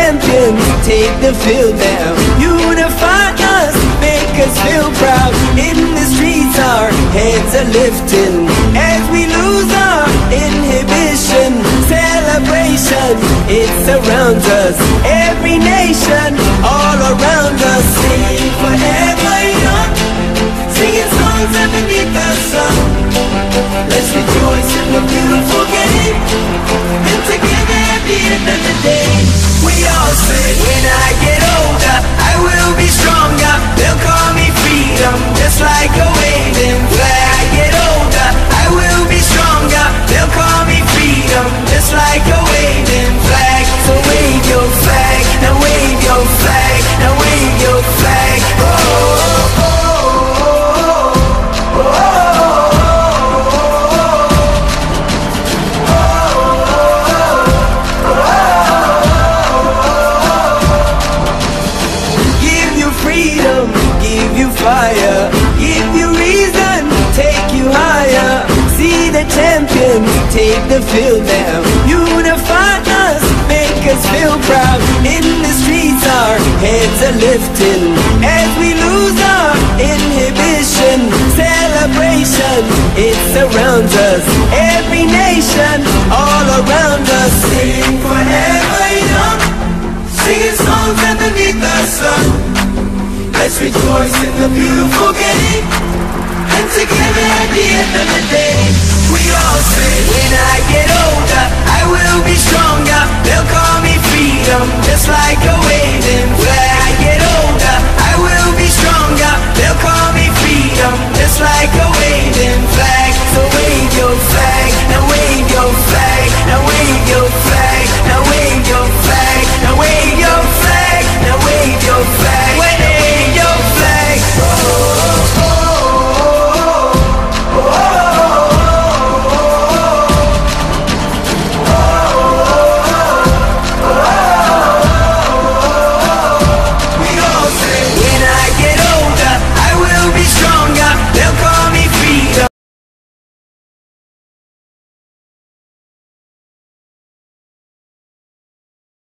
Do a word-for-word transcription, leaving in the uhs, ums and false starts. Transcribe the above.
champions take the field now. Unify us, make us feel proud. In the streets our heads are lifting as we lose our inhibition. Celebration, it surrounds us. Every nation, all around us. Sing forever young, singing songs underneath the sun. Let's rejoice in the beautiful game, and together at the end of the day, we all say, when I get older, I will be stronger. They'll call me freedom, just like a waving flag. I get older, I will be stronger. They'll call me freedom, just like a waving flag. So wave your flag, now wave your flag, now wave your flag. Oh, oh, oh. Fire, give you reason, take you higher. See the champions take the field now. Unify us, make us feel proud. In the streets our heads are lifting as we lose our inhibition. Celebration, it surrounds us. Every nation, all around us. Sing forever young, singing songs underneath the sun. Let's rejoice in the beautiful game, and together at the end of the day, we all say, when I get older, I will be stronger. They'll call me freedom, just like a wave.